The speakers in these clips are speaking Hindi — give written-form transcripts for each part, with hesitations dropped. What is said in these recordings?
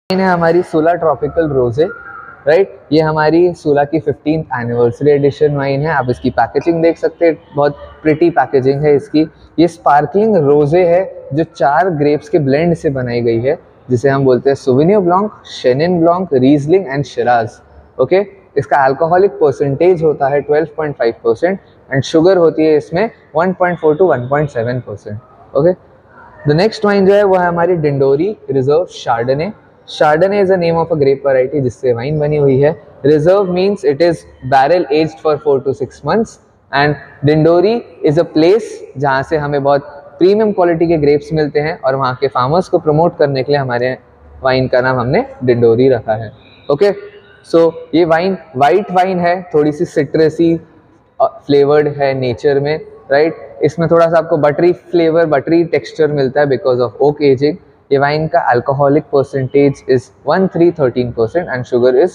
है हमारी सूला ट्रॉपिकल रोजे, राइट। ये हमारी सूला की 15th एनिवर्सरी एडिशन वाइन है। आप इसकी पैकेजिंग देख सकते हैं, बहुत प्रिटी पैकेजिंग है इसकी। ये स्पार्कलिंग रोजे है जो 4 ग्रेप्स के ब्लेंड से बनाई गई है, जिसे हम बोलते हैं sauvignon blanc, chenin blanc, riesling and shiraz. Okay, इसका अल्कोहलिक परसेंटेज होता है 12.5% एंड शुगर होती है इसमें 1.4 to 1.7%। Okay, the next wine जो है वो है हमारी Dindori reserve chardonnay. Chardonnay is the name of a grape variety जिससे वाइन बनी हुई है। Reserve means it is barrel aged for 4 to 6 months and Dindori is a place जहाँ से हमें बहुत प्रीमियम क्वालिटी के ग्रेप्स मिलते हैं और वहाँ के फार्मर्स को प्रमोट करने के लिए हमारे वाइन का नाम हमने डिंडोरी रखा है। ओके, सो ये वाइन वाइट वाइन है, थोड़ी सी सिट्रसी फ्लेवर्ड है नेचर में, राइट। इसमें थोड़ा सा आपको बटरी फ्लेवर, बटरी टेक्सचर मिलता है बिकॉज ऑफ ओक एजिंग। ये वाइन का alcoholic percentage is 13% and sugar is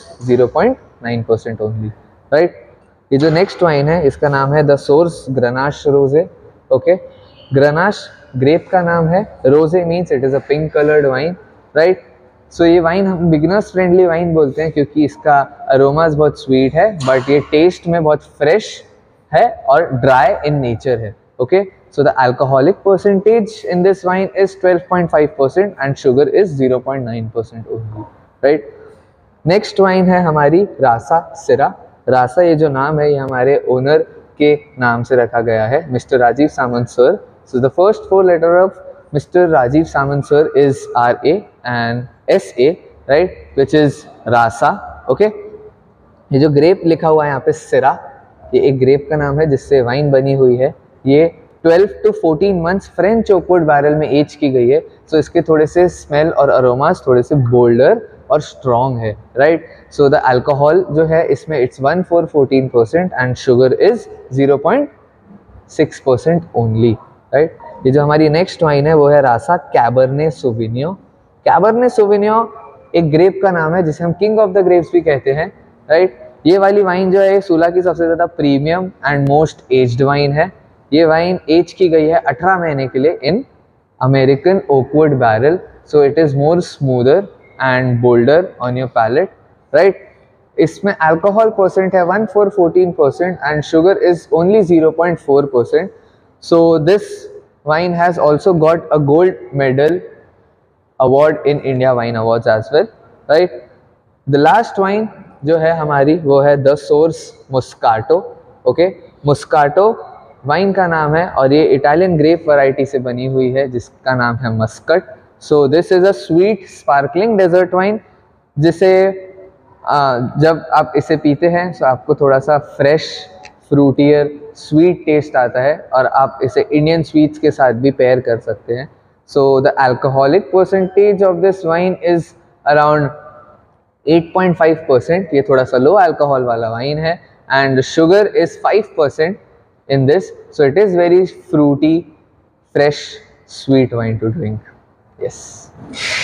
0.9% only, right. ये जो नेक्स्ट वाइन है इसका नाम है द सोर्स ग्रेनाश रोजे। ओके, ग्रेनाश ग्रेप का नाम है, rose means it is a pink coloured wine, right. So ये वाइन हम बिगिनर्स फ्रेंडली वाइन बोलते हैं क्योंकि इसका अरोमाज बहुत स्वीट है, बट ये टेस्ट में बहुत फ्रेश है और ड्राई इन नेचर है। Okay, so the alcoholic percentage in this wine is 12.5% and sugar is 0.9% only, right। next wine है हमारी रासा सिरा। रासा ये जो नाम है ये हमारे ओनर के नाम से रखा गया है, mister Rajiv Samant sir. so the first 4 letter of Mr. Rajiv Samant sir is RA and SA, right, which is Rasa. okay, ये जो ग्रेप लिखा हुआ है यहाँ पे सिरा, ये एक ग्रेप का नाम है जिससे वाइन बनी हुई है। ये 12 to 14 months French oakwood barrel में एज की गई है। सो इसके थोड़े से स्मेल और अरोमास थोड़े से बोल्डर और स्ट्रॉन्ग है, राइट। सो द अल्कोहल जो है इसमें it's 14% and sugar is 0.6% only, right. ये जो हमारी नेक्स्ट वाइन है वो है रासा कैबरने सोविनियो। कैबरने सोविनियो एक ग्रेप का नाम है जिसे हम किंग ऑफ द ग्रेप्स भी कहते हैं, राइट। ये वाली वाइन जो है सूला की सबसे ज़्यादा premium and most aged wine है। ये वाइन एज की गई है 18 महीने के लिए in American oakwood barrel, so it is more smoother and bolder on your palate, right. इसमें अल्कोहल परसेंट है 14% and sugar is only 0.4%। So this wine has also got a gold medal award in India wine awards as well, right. The last wine जो है हमारी वो है the Source Moscato. Okay, moscato wine का नाम है और ये इटालियन ग्रेप वैरायटी से बनी हुई है जिसका नाम है muscat. So this is a sweet sparkling dessert wine जिसे जब आप इसे पीते हैं तो आपको थोड़ा सा फ्रेश फ्रूटियर स्वीट टेस्ट आता है और आप इसे इंडियन स्वीट्स के साथ भी पेयर कर सकते हैं। So the alcoholic percentage of this wine is around 8.5%। ये थोड़ा सा लो अल्कोहल वाला वाइन है and sugar is 5% in this, so it is very fruity, fresh, sweet wine to drink. Yes.